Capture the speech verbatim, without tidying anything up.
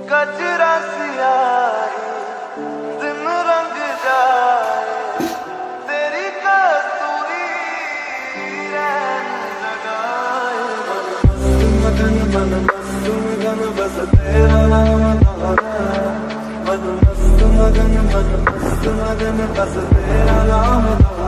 कचरा सियाही दिन रंग जाए, तेरी कसूरी रैन लगाए। मन मस्त मगन मन मस्त मगन बस तेरा नाम दोहराए। मन मस्त मगन मन मस्त मगन बस तेरा नाम दोहराए।